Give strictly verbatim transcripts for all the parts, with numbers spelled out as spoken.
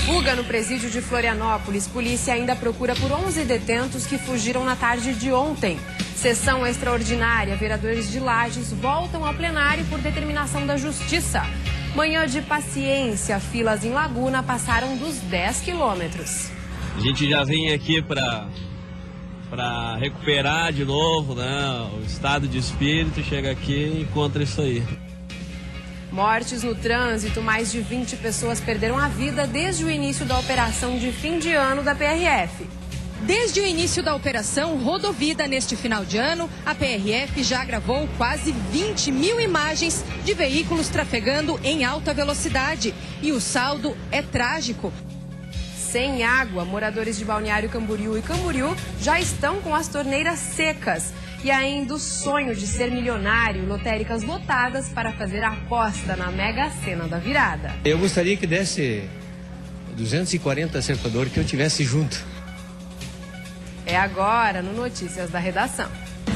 Fuga no presídio de Florianópolis. Polícia ainda procura por onze detentos que fugiram na tarde de ontem. Sessão extraordinária. Vereadores de Lages voltam ao plenário por determinação da Justiça. Manhã de paciência. Filas em Laguna passaram dos dez quilômetros. A gente já vem aqui para para recuperar de novo, né, o estado de espírito. Chega aqui e encontra isso aí. Mortes no trânsito. Mais de vinte pessoas perderam a vida desde o início da operação de fim de ano da P R F. Desde o início da operação Rodovida neste final de ano, a P R F já gravou quase vinte mil imagens de veículos trafegando em alta velocidade. E o saldo é trágico. Sem água, moradores de Balneário Camboriú e Camboriú já estão com as torneiras secas. E ainda o sonho de ser milionário, lotéricas lotadas para fazer a aposta na Mega Sena da virada. Eu gostaria que desse duzentos e quarenta acertadores que eu tivesse junto. É agora no Notícias da Redação.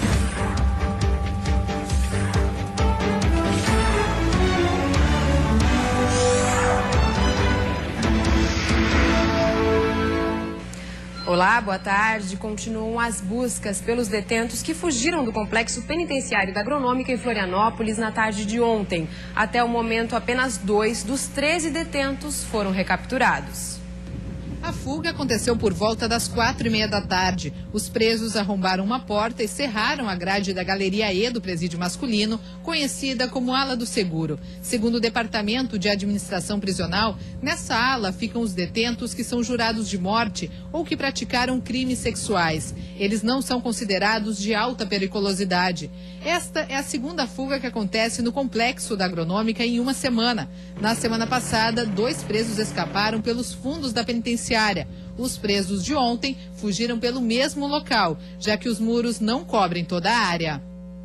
Olá, boa tarde. Continuam as buscas pelos detentos que fugiram do complexo penitenciário da Agronômica em Florianópolis na tarde de ontem. Até o momento, apenas dois dos treze detentos foram recapturados. A fuga aconteceu por volta das quatro e meia da tarde. Os presos arrombaram uma porta e cerraram a grade da Galeria E do presídio masculino, conhecida como Ala do Seguro. Segundo o Departamento de Administração Prisional, nessa ala ficam os detentos que são jurados de morte ou que praticaram crimes sexuais. Eles não são considerados de alta periculosidade. Esta é a segunda fuga que acontece no complexo da Agronômica em uma semana. Na semana passada, dois presos escaparam pelos fundos da penitenciária. Os presos de ontem fugiram pelo mesmo local, já que os muros não cobrem toda a área.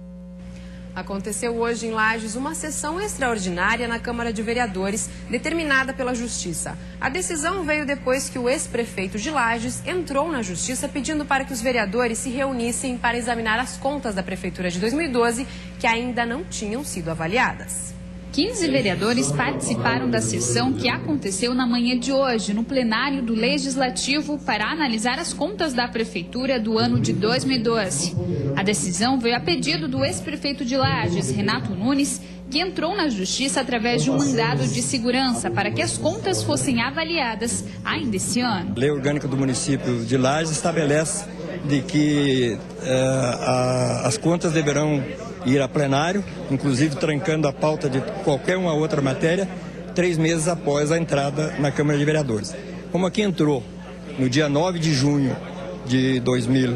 Aconteceu hoje em Lages uma sessão extraordinária na Câmara de Vereadores, determinada pela Justiça. A decisão veio depois que o ex-prefeito de Lages entrou na Justiça pedindo para que os vereadores se reunissem para examinar as contas da Prefeitura de dois mil e doze, que ainda não tinham sido avaliadas. quinze vereadores participaram da sessão que aconteceu na manhã de hoje, no plenário do Legislativo, para analisar as contas da Prefeitura do ano de dois mil e doze. A decisão veio a pedido do ex-prefeito de Lages, Renato Nunes, que entrou na Justiça através de um mandado de segurança para que as contas fossem avaliadas ainda esse ano. A Lei Orgânica do Município de Lages estabelece de que eh, a, as contas deverão ir a plenário, inclusive trancando a pauta de qualquer uma outra matéria, três meses após a entrada na Câmara de Vereadores. Como aqui entrou no dia nove de junho de dois mil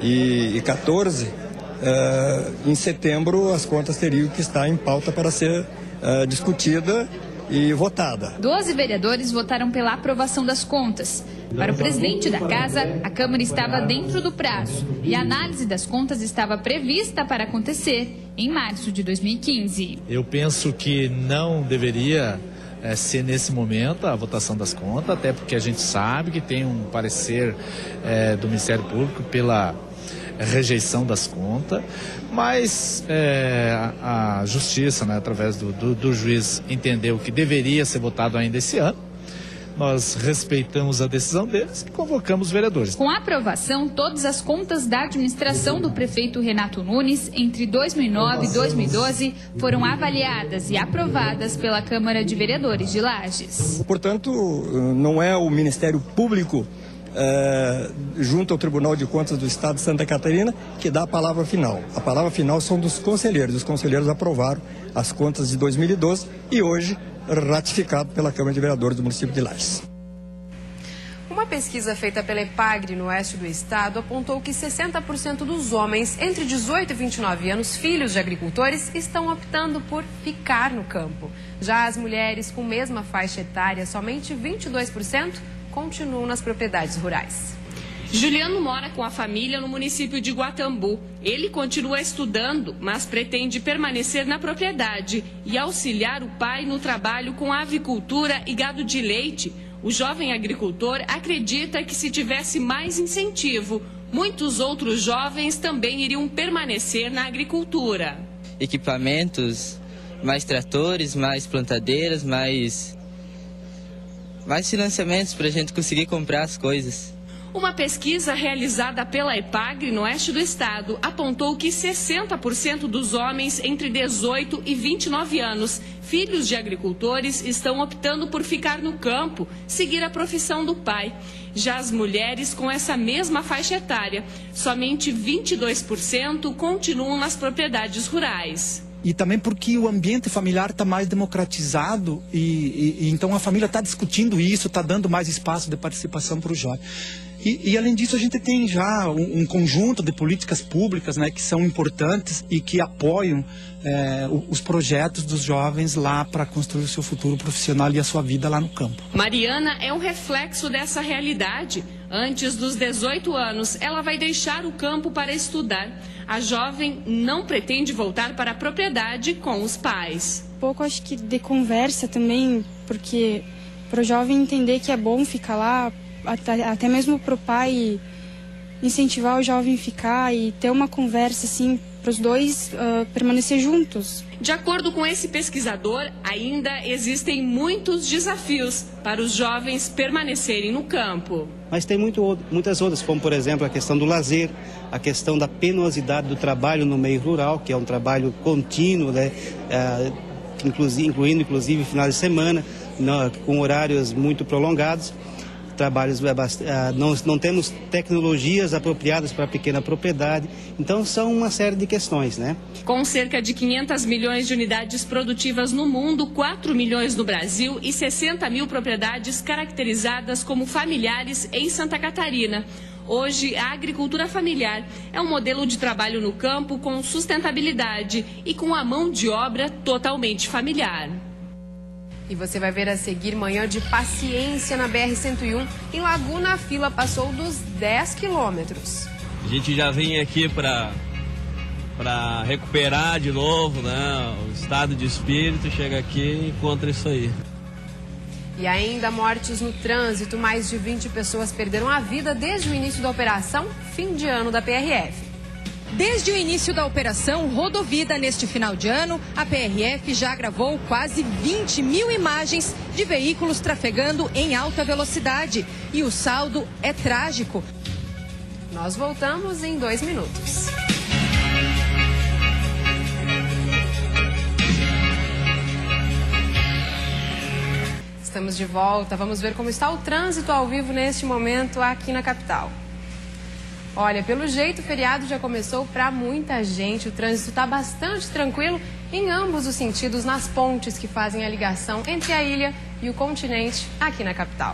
e quatorze, uh, em setembro as contas teriam que estar em pauta para ser uh, discutida e votada. doze vereadores votaram pela aprovação das contas. Para o presidente da casa, a Câmara estava dentro do prazo e a análise das contas estava prevista para acontecer em março de dois mil e quinze. Eu penso que não deveria é, ser nesse momento a votação das contas, até porque a gente sabe que tem um parecer é, do Ministério Público pela rejeição das contas, mas é, a, a Justiça, né, através do, do, do juiz, entendeu que deveria ser votado ainda esse ano. Nós respeitamos a decisão deles e convocamos os vereadores. Com a aprovação, todas as contas da administração do prefeito Renato Nunes entre dois mil e nove e dois mil e doze foram avaliadas e aprovadas pela Câmara de Vereadores de Lages. Portanto, não é o Ministério Público É, junto ao Tribunal de Contas do Estado de Santa Catarina, que dá a palavra final. A palavra final são dos conselheiros. Os conselheiros aprovaram as contas de dois mil e doze e hoje ratificado pela Câmara de Vereadores do município de Lages. Uma pesquisa feita pela EPAGRE no oeste do estado apontou que sessenta por cento dos homens entre dezoito e vinte e nove anos, filhos de agricultores, estão optando por ficar no campo. Já as mulheres com mesma faixa etária, somente vinte e dois por cento continuam nas propriedades rurais. Juliano mora com a família no município de Guatambu. Ele continua estudando, mas pretende permanecer na propriedade e auxiliar o pai no trabalho com avicultura e gado de leite. O jovem agricultor acredita que se tivesse mais incentivo, muitos outros jovens também iriam permanecer na agricultura. Equipamentos, mais tratores, mais plantadeiras, mais mais financiamentos para a gente conseguir comprar as coisas. Uma pesquisa realizada pela EPAGRE no oeste do estado apontou que sessenta por cento dos homens entre dezoito e vinte e nove anos, filhos de agricultores, estão optando por ficar no campo, seguir a profissão do pai. Já as mulheres com essa mesma faixa etária, somente vinte e dois por cento continuam nas propriedades rurais. E também porque o ambiente familiar está mais democratizado e, e, e então a família está discutindo isso, está dando mais espaço de participação para o jovem. E, e além disso a gente tem já um, um conjunto de políticas públicas, né, que são importantes e que apoiam é, os projetos dos jovens lá para construir o seu futuro profissional e a sua vida lá no campo. Mariana é um reflexo dessa realidade. Antes dos dezoito anos, ela vai deixar o campo para estudar. A jovem não pretende voltar para a propriedade com os pais. Um pouco, acho que, de conversa também, porque para o jovem entender que é bom ficar lá, até, até mesmo para o pai incentivar o jovem a ficar e ter uma conversa, assim, para os dois uh, permanecer juntos. De acordo com esse pesquisador, ainda existem muitos desafios para os jovens permanecerem no campo. Mas tem muito, muitas outras, como por exemplo a questão do lazer, a questão da penosidade do trabalho no meio rural, que é um trabalho contínuo, né? É, inclusive, incluindo inclusive finais de semana, não, com horários muito prolongados. Trabalhos, não, não temos tecnologias apropriadas para a pequena propriedade, então são uma série de questões, né? Com cerca de quinhentos milhões de unidades produtivas no mundo, quatro milhões no Brasil e sessenta mil propriedades caracterizadas como familiares em Santa Catarina. Hoje, a agricultura familiar é um modelo de trabalho no campo com sustentabilidade e com a mão de obra totalmente familiar. E você vai ver a seguir manhã de paciência na B R cento e um. Em Laguna, a fila passou dos dez quilômetros. A gente já vem aqui para para recuperar de novo, né, o estado de espírito, chega aqui e encontra isso aí. E ainda mortes no trânsito, mais de vinte pessoas perderam a vida desde o início da operação fim de ano da P R F. Desde o início da operação Rodovida neste final de ano, a P R F já gravou quase vinte mil imagens de veículos trafegando em alta velocidade. E o saldo é trágico. Nós voltamos em dois minutos. Estamos de volta. Vamos ver como está o trânsito ao vivo neste momento aqui na capital. Olha, pelo jeito o feriado já começou para muita gente. O trânsito está bastante tranquilo em ambos os sentidos nas pontes que fazem a ligação entre a ilha e o continente aqui na capital.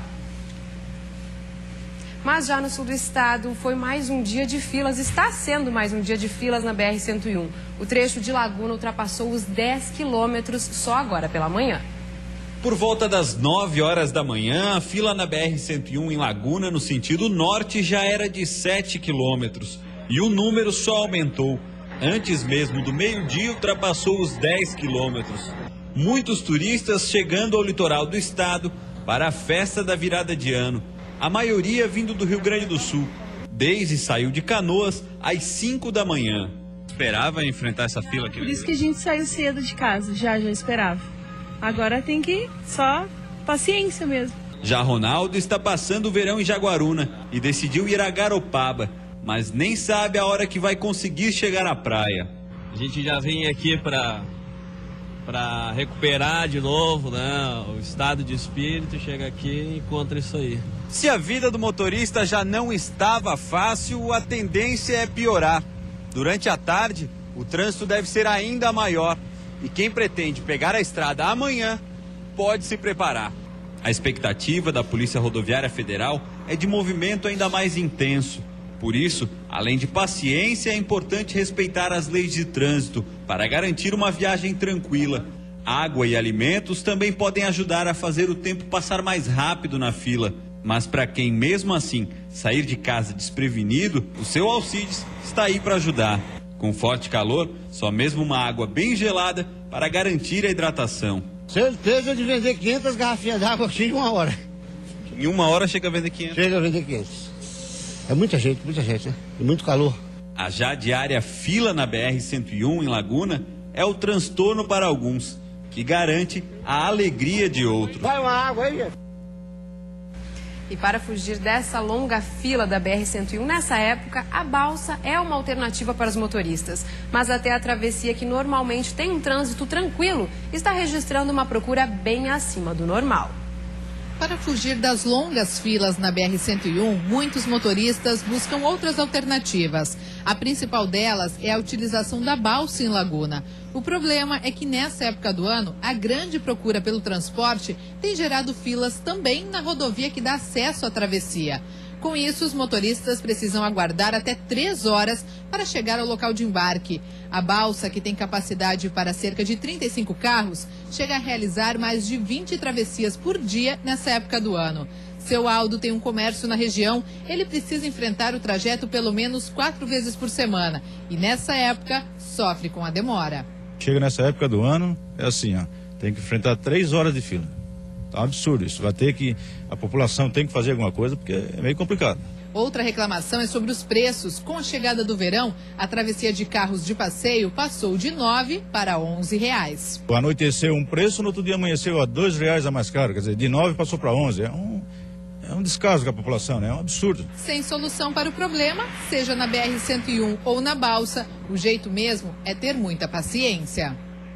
Mas já no sul do estado foi mais um dia de filas, está sendo mais um dia de filas na B R cento e um. O trecho de Laguna ultrapassou os dez quilômetros só agora pela manhã. Por volta das nove horas da manhã, a fila na B R cento e um em Laguna, no sentido norte, já era de sete quilômetros. E o número só aumentou. Antes mesmo do meio-dia, ultrapassou os dez quilômetros. Muitos turistas chegando ao litoral do estado para a festa da virada de ano. A maioria vindo do Rio Grande do Sul. Daisy saiu de Canoas às cinco da manhã. Esperava enfrentar essa fila aqui? Por isso que a gente saiu cedo de casa, já, já esperava. Agora tem que só paciência mesmo. Já Ronaldo está passando o verão em Jaguaruna e decidiu ir a Garopaba, mas nem sabe a hora que vai conseguir chegar à praia. A gente já vem aqui para para recuperar de novo, né, o estado de espírito, chega aqui e encontra isso aí. Se a vida do motorista já não estava fácil, a tendência é piorar. Durante a tarde, o trânsito deve ser ainda maior. E quem pretende pegar a estrada amanhã pode se preparar. A expectativa da Polícia Rodoviária Federal é de movimento ainda mais intenso. Por isso, além de paciência, é importante respeitar as leis de trânsito para garantir uma viagem tranquila. Água e alimentos também podem ajudar a fazer o tempo passar mais rápido na fila. Mas para quem mesmo assim sair de casa desprevenido, o seu Alcides está aí para ajudar. Com forte calor, só mesmo uma água bem gelada para garantir a hidratação. Certeza de vender quinhentas garrafinhas d'água aqui em uma hora. Em uma hora chega a vender quinhentas? Chega a vender quinhentas. É muita gente, muita gente, né? E muito calor. A já diária fila na B R cento e um em Laguna é o transtorno para alguns, que garante a alegria de outros. Vai uma água aí, gente. E para fugir dessa longa fila da B R cento e um nessa época, a balsa é uma alternativa para os motoristas. Mas até a travessia, que normalmente tem um trânsito tranquilo, está registrando uma procura bem acima do normal. Para fugir das longas filas na B R cento e um, muitos motoristas buscam outras alternativas. A principal delas é a utilização da balsa em Laguna. O problema é que nessa época do ano, a grande procura pelo transporte tem gerado filas também na rodovia que dá acesso à travessia. Com isso, os motoristas precisam aguardar até três horas para chegar ao local de embarque. A balsa, que tem capacidade para cerca de trinta e cinco carros, chega a realizar mais de vinte travessias por dia nessa época do ano. Seu Aldo tem um comércio na região, ele precisa enfrentar o trajeto pelo menos quatro vezes por semana. E nessa época, sofre com a demora. Chega nessa época do ano, é assim, ó, tem que enfrentar três horas de fila. Tá um absurdo isso. Vai ter que, a população tem que fazer alguma coisa, porque é meio complicado. Outra reclamação é sobre os preços. Com a chegada do verão, a travessia de carros de passeio passou de nove para onze reais. Anoiteceu um preço, no outro dia amanheceu a dois reais a mais caro. Quer dizer, de nove passou para onze. É um, é um descaso com a população, né? É um absurdo. Sem solução para o problema, seja na B R cento e um ou na balsa, o jeito mesmo é ter muita paciência.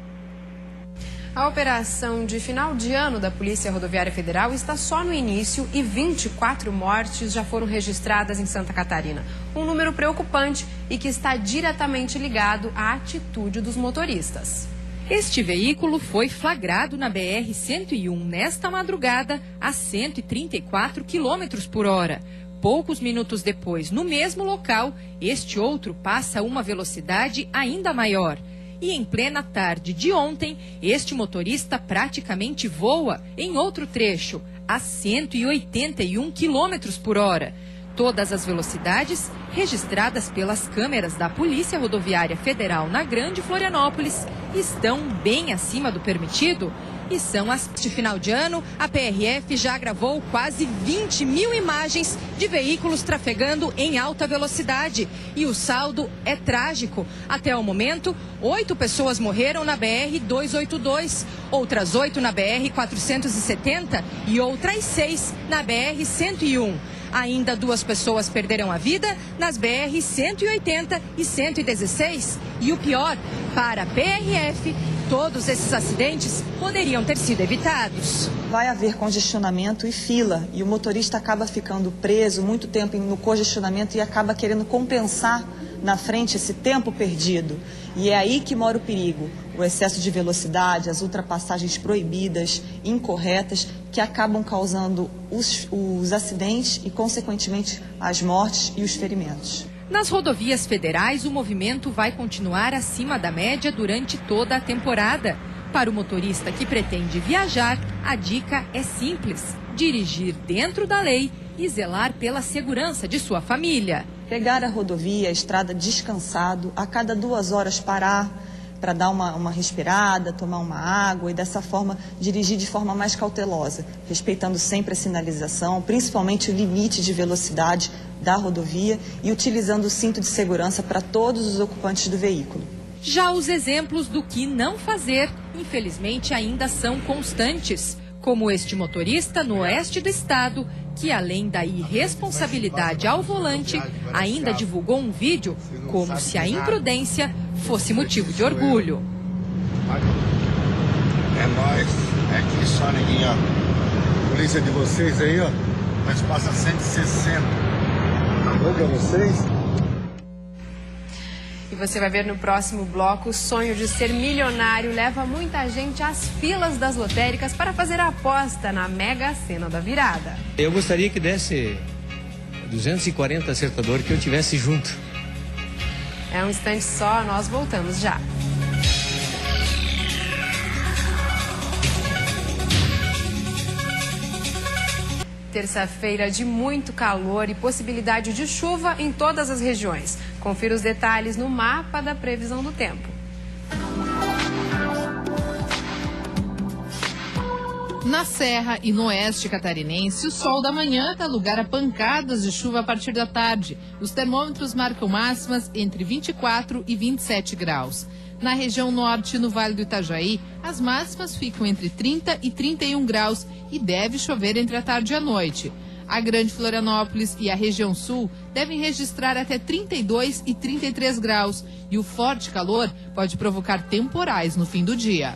A operação de final de ano da Polícia Rodoviária Federal está só no início e vinte e quatro mortes já foram registradas em Santa Catarina. Um número preocupante e que está diretamente ligado à atitude dos motoristas. Este veículo foi flagrado na B R cento e um nesta madrugada a cento e trinta e quatro quilômetros por hora. Poucos minutos depois, no mesmo local, este outro passa a uma velocidade ainda maior. E em plena tarde de ontem, este motorista praticamente voa em outro trecho, a cento e oitenta e um quilômetros por hora. Todas as velocidades registradas pelas câmeras da Polícia Rodoviária Federal na Grande Florianópolis estão bem acima do permitido. E são as de final de ano, a P R F já gravou quase vinte mil imagens de veículos trafegando em alta velocidade. E o saldo é trágico. Até o momento, oito pessoas morreram na B R duzentos e oitenta e dois, outras oito na B R quatrocentos e setenta e outras seis na B R cento e um. Ainda duas pessoas perderam a vida nas B R cento e oitenta e cento e dezesseis. E o pior, para a P R F, todos esses acidentes poderiam ter sido evitados. Vai haver congestionamento e fila, e o motorista acaba ficando preso muito tempo no congestionamento e acaba querendo compensar na frente esse tempo perdido. E é aí que mora o perigo, o excesso de velocidade, as ultrapassagens proibidas, incorretas, que acabam causando os, os acidentes e, consequentemente, as mortes e os ferimentos. Nas rodovias federais, o movimento vai continuar acima da média durante toda a temporada. Para o motorista que pretende viajar, a dica é simples: dirigir dentro da lei e zelar pela segurança de sua família. Pegar a rodovia, a estrada descansado, a cada duas horas parar para dar uma, uma respirada, tomar uma água e dessa forma dirigir de forma mais cautelosa, respeitando sempre a sinalização, principalmente o limite de velocidade da rodovia e utilizando o cinto de segurança para todos os ocupantes do veículo. Já os exemplos do que não fazer, infelizmente, ainda são constantes, como este motorista no oeste do estado, que além da irresponsabilidade ao volante, ainda divulgou um vídeo como se a imprudência fosse motivo de orgulho. É nóis, é aqui só, neguinho, ó. Polícia de vocês aí, ó, mas passa cento e sessenta. Tá bom pra vocês? E você vai ver no próximo bloco, o sonho de ser milionário leva muita gente às filas das lotéricas para fazer a aposta na Mega Sena da virada. Eu gostaria que desse duzentos e quarenta acertadores que eu tivesse junto. É um instante só, nós voltamos já. Terça-feira de muito calor e possibilidade de chuva em todas as regiões. Confira os detalhes no mapa da previsão do tempo. Na Serra e no oeste catarinense, o sol da manhã dá lugar a pancadas de chuva a partir da tarde. Os termômetros marcam máximas entre vinte e quatro e vinte e sete graus. Na região norte e no Vale do Itajaí, as máximas ficam entre trinta e trinta e um graus e deve chover entre a tarde e a noite. A Grande Florianópolis e a região sul devem registrar até trinta e dois e trinta e três graus. E o forte calor pode provocar temporais no fim do dia.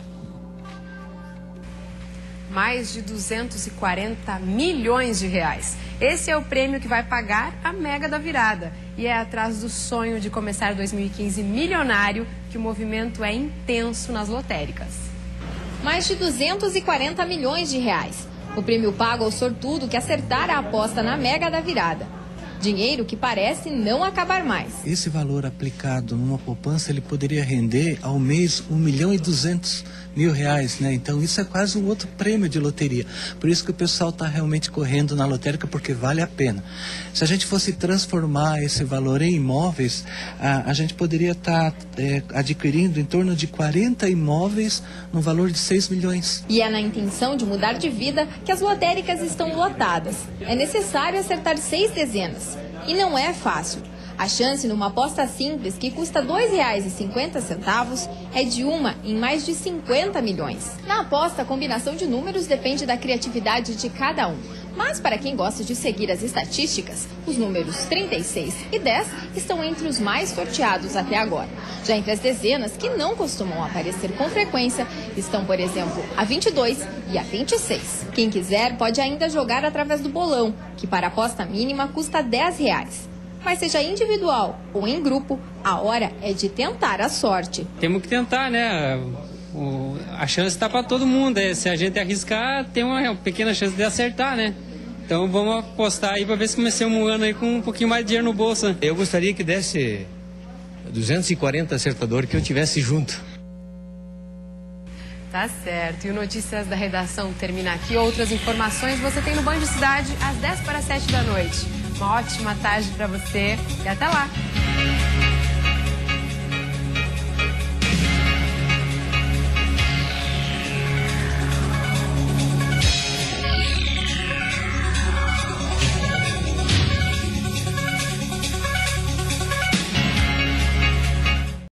Mais de duzentos e quarenta milhões de reais. Esse é o prêmio que vai pagar a Mega da Virada. E é atrás do sonho de começar dois mil e quinze milionário que o movimento é intenso nas lotéricas. Mais de duzentos e quarenta milhões de reais. O prêmio paga ao sortudo que acertar a aposta na Mega da Virada. Dinheiro que parece não acabar mais. Esse valor aplicado numa poupança, ele poderia render ao mês um milhão e duzentos mil reais, né? Então isso é quase um outro prêmio de loteria. Por isso que o pessoal está realmente correndo na lotérica, porque vale a pena. Se a gente fosse transformar esse valor em imóveis, a, a gente poderia estar tá, é, adquirindo em torno de quarenta imóveis no valor de seis milhões. E é na intenção de mudar de vida que as lotéricas estão lotadas. É necessário acertar seis dezenas. E não é fácil. A chance numa aposta simples, que custa dois reais e cinquenta centavos, é de uma em mais de cinquenta milhões. Na aposta, a combinação de números depende da criatividade de cada um. Mas para quem gosta de seguir as estatísticas, os números trinta e seis e dez estão entre os mais sorteados até agora. Já entre as dezenas, que não costumam aparecer com frequência, estão, por exemplo, a vinte e dois e a vinte e seis. Quem quiser pode ainda jogar através do bolão, que para a aposta mínima custa dez reais. Mas seja individual ou em grupo, a hora é de tentar a sorte. Temos que tentar, né? O, a chance está para todo mundo. Né? Se a gente arriscar, tem uma pequena chance de acertar, né? Então vamos apostar aí para ver se começamos um ano aí com um pouquinho mais de dinheiro no bolso. Né? Eu gostaria que desse duzentos e quarenta acertadores que eu tivesse junto. Tá certo. E o Notícias da Redação termina aqui. Outras informações você tem no Band Cidade às dez para as sete da noite. Uma ótima tarde para você e até lá!